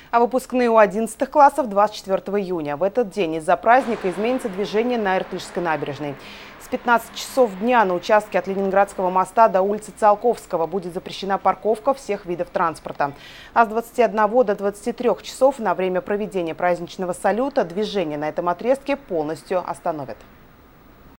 А выпускные у 11 классов 24 июня. В этот день из-за праздника изменится движение на Иртышской набережной. С 15 часов дня на участке от Ленинградского моста до улицы Циолковского будет запрещена парковка всех видов транспорта. А с 21 до 23 часов на время проведения праздничного салюта движение на этом отрезке полностью остановят.